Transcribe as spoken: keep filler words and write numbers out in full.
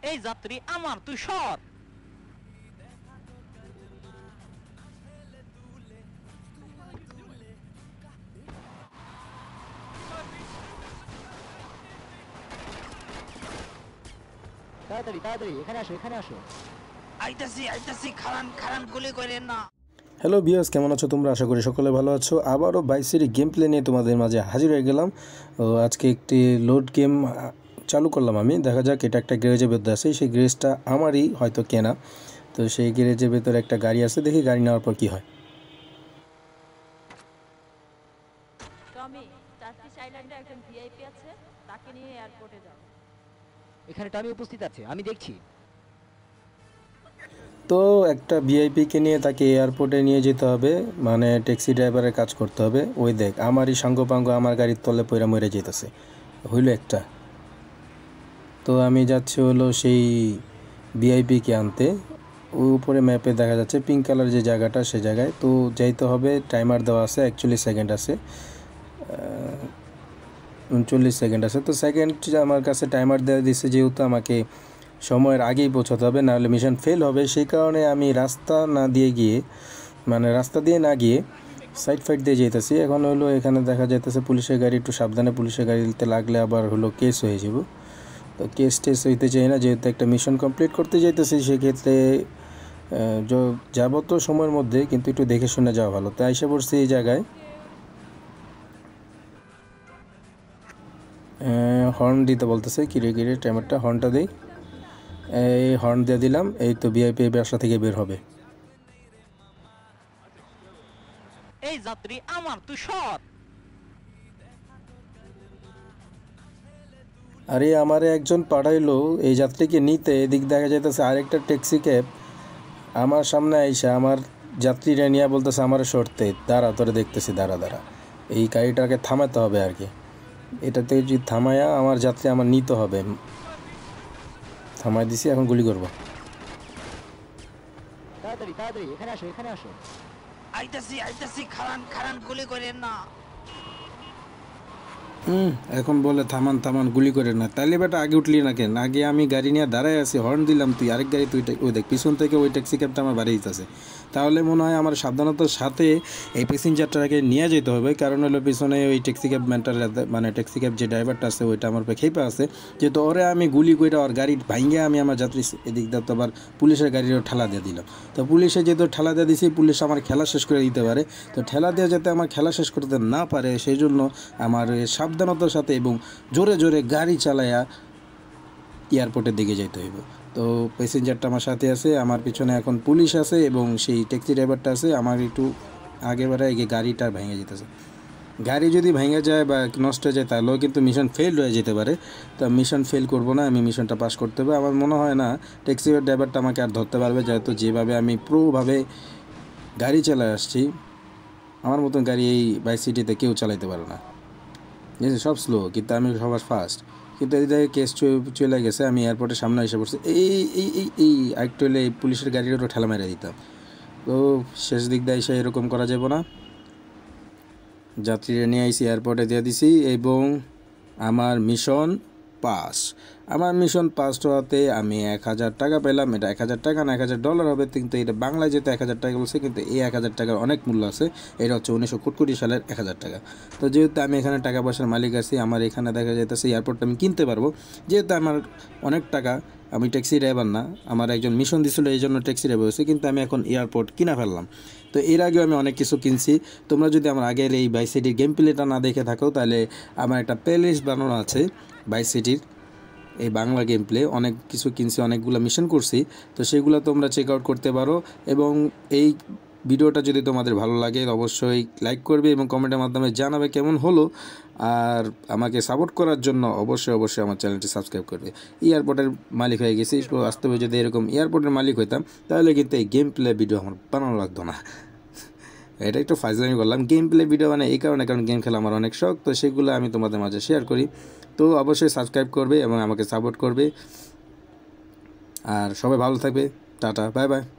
এই যাত্রী আমার, তুই সর। তাড়াতাড়ি তাড়াতাড়ি এখানে আসো এখানে আসো। আইতাছি আইতাছি, খারান খারান গুলি করেন না। হ্যালো ভিউয়ার্স, কেমন আছো তোমরা? আশা করি সকলে ভালো আছো। আবারও ভাইস সিটি গেম প্লে নিয়ে তোমাদের মাঝে হাজির হয়ে গেলাম। আজকে একটি লোড গেম চালু করলাম আমি। দেখা যাক, এটা একটা গ্যারেজের ভেতরে আছে। সেই গ্যারেজটা আমারই হয়তো কেনা। তো সেই গ্যারেজের ভেতরে একটা গাড়ি আছে, দেখি গাড়ি নেওয়ার পর কী হয়। টমি, টার্কিশ আইল্যান্ডে একজন ভিআইপি আছে, তাকে নিয়ে এয়ারপোর্টে যাও। এখানে টমি উপস্থিত আছে, আমি দেখছি। তো একটা ভিআইপিকে নিয়ে তাকে এয়ারপোর্টে নিয়ে যেতে হবে, মানে ট্যাক্সি ড্রাইভারের কাজ করতে হবে। ওই দেখ, আমারই সাঙ্গপাঙ্গ আমার গাড়ির তলে পয়রা মরে যেতেছে, হইল একটা। তো আমি যাচ্ছি হলো সেই ভিআইপিকে আনতে। ওই উপরে ম্যাপে দেখা যাচ্ছে পিঙ্ক কালার যে জায়গাটা, সে জায়গায় তো যাইতে হবে। টাইমার দেওয়া আছে, একচল্লিশ সেকেন্ড আছে, উনচল্লিশ সেকেন্ড আছে। তো সেকেন্ড আমার কাছে টাইমার দেওয়া দিচ্ছে, যেহেতু আমাকে সময়ের আগেই পৌঁছাতে হবে, নাহলে মিশন ফেল হবে। সেই কারণে আমি রাস্তা না দিয়ে গিয়ে, মানে রাস্তা দিয়ে না গিয়ে সাইড ফাইড দিয়ে যেতেছি। এখন হলো এখানে দেখা যাইতেছে পুলিশের গাড়ি, একটু সাবধানে, পুলিশের গাড়িতে লাগলে আবার হলো কেস হয়ে যাব। তো কেস টেস হইতে চাই না, যেহেতু একটা মিশন কমপ্লিট করতে যাইতেছি। সেক্ষেত্রে যাবো তো সময়ের মধ্যে, কিন্তু একটু দেখে শুনে যাওয়া ভালো। তো আইসা পড়ছি এই জায়গায়। হর্ন দিতে বলতেছে, কিরে কিরে টাইমারটা, হর্নটা দিই। এই হর্ন দিয়ে দিলাম। এই তো ভিআইপি বাসা থেকে বের হবে। এই যাত্রী আমার, তুই সর। আরে আমারে একজন পাঠাইলো এই যাত্রীকে নিতে। এদিক দেখা যাইতেছে আরেকটা ট্যাক্সি ক্যাব আমার সামনে আইসা আমার যাত্রীরা নিয়ে বলতেছে আমার সরতে। দাঁড়া, তোরে দেখতেছি, দাঁড়া দাঁড়া। এই গাড়িটাকে থামাতে হবে আর কি। এটাতে যদি থামায়া আমার যাত্রী আমার নিতে হবে। থামাই দিছি, এখন গুলি করবো। তাড়াতাড়ি তাড়াতাড়ি এখানে আসো এখানে আসো। আইতাছি আইতাছি, খারান খারান গুলি করেন না। হুম এখন বলে থামান থামান, গুলি করে না। তাইলে বেটা আগে উঠলি না কেন? আগে আমি গাড়ি নিয়ে দাঁড়ায় আছি, হর্ন দিলাম, তুই আরেক গাড়ি, তুই ওই দেখ পিছন থেকে ওই ট্যাক্সি ক্যাবটা আমার বাড়ি দিতেছে। তাহলে মনে হয় আমার সাবধানতার সাথে এই প্যাসেঞ্জারটাকে নিয়ে যেতে হবে। কারণ হলো পিছনে ওই ট্যাক্সি ক্যাব ম্যানটার, মানে ট্যাক্সি ক্যাব যে ড্রাইভারটা আছে ওইটা আমার উপরে খেপে আছে। যেহেতু ওরে আমি গুলি করে ওর গাড়ি ভাঙ্গে আমি আমার যাত্রী এদিক দিয়ে তো আবার পুলিশের গাড়িরও ঠেলা দিয়ে দিলাম। তো পুলিশে যেহেতু ঠেলা দিয়ে দিছি, পুলিশ আমার খেলা শেষ করে দিতে পারে। তো ঠেলা দিয়ে যাতে আমার খেলা শেষ করতে না পারে, সেই জন্য আমার সাবধানতার সাথে এবং জোরে জোরে গাড়ি চালায়া এয়ারপোর্টের দিকে যেতে হইব। তো প্যাসেঞ্জারটা আমার সাথে আছে, আমার পিছনে এখন পুলিশ আছে এবং সেই ট্যাক্সি ড্রাইভারটা আছে। আমার একটু আগে বাড়ে এগিয়ে গাড়িটা ভেঙে যেতেছে। গাড়ি যদি ভেঙে যায় বা নষ্ট হয়ে যায়, তাহলেও কিন্তু মিশন ফেল হয়ে যেতে পারে। তো মিশন ফেল করব না, আমি মিশনটা পাস করতে হবে। আমার মনে হয় না ট্যাক্সি ড্রাইভারটা আমাকে আর ধরতে পারবে, যেহেতু যেভাবে আমি প্রোভাবে গাড়ি চালায় আসছি, আমার মতন গাড়ি এই ভাইস সিটিতে কেউ চালাইতে পারে না। জানিস সব স্লো, কিন্তু আমি সবার ফাস্ট। কিন্তু এদিকে কেস চলে গেছে, আমি এয়ারপোর্টের সামনে এসে পড়ছি। এই এই এই এই আরেকটু হলে এই পুলিশের গাড়িরও ঠেলা মেরে দিতাম। তো শেষ দিক দিয়ে এসে এরকম করা যাবে না। যাত্রীরা নিয়ে আইসি, এয়ারপোর্টে দিয়ে দিছি এবং আমার মিশন পাস। আমার মিশন পাস হওয়াতে আমি এক হাজার টাকা পেলাম। এটা এক হাজার টাকা না, এক হাজার ডলার হবে, কিন্তু এটা বাংলায় যেতে এক হাজার টাকা বলছে, কিন্তু এই এক হাজার টাকার অনেক মূল্য আছে। এটা হচ্ছে উনিশশো কোটি সালের এক হাজার টাকা। তো যেহেতু আমি এখানে টাকা পয়সার মালিক আছি, আমার এখানে দেখা যাইতেছে এয়ারপোর্টটা আমি কিনতে পারবো। যেহেতু আমার অনেক টাকা, আমি ট্যাক্সি ড্রাইভার না, আমার একজন মিশন দিছিল এই জন্য ট্যাক্সি ড্রাইভার হয়েছে, কিন্তু আমি এখন এয়ারপোর্ট কিনা ফেললাম। তো এর আগেও আমি অনেক কিছু কিনছি। তোমরা যদি আমার আগের এই ভাইস সিটির গেম প্লেটা না দেখে থাকো, তাহলে আমার একটা প্লে লিস্ট বানানো আছে ভাইস সিটির এই বাংলা গেম প্লে। অনেক কিছু কিনছি, অনেকগুলো মিশন করছি। তো সেগুলো তোমরা চেক আউট করতে পারো। এবং এই ভিডিওটা যদি তোমাদের ভালো লাগে অবশ্যই লাইক করবে এবং কমেন্টের মাধ্যমে জানাবে কেমন হলো। আর আমাকে সাপোর্ট করার জন্য অবশ্যই অবশ্যই আমার চ্যানেলটি সাবস্ক্রাইব করবে। এয়ারপোর্টের মালিক হয়ে গেছি, বাস্তবে যদি এরকম এয়ারপোর্টের মালিক হইতাম, তাহলে কিন্তু এই গেম প্লে ভিডিও আমার বানানো লাগতো না। এটা একটু ফাইজলামি করলাম। গেম প্লে ভিডিও মানে এই কারণে, কারণ গেম খেলা আমার অনেক শখ। তো সেগুলো আমি তোমাদের মাঝে শেয়ার করি। তো অবশ্যই সাবস্ক্রাইব করবে এবং আমাকে সাপোর্ট করবে। আর সবাই ভালো থাকবে। Tata, bye by.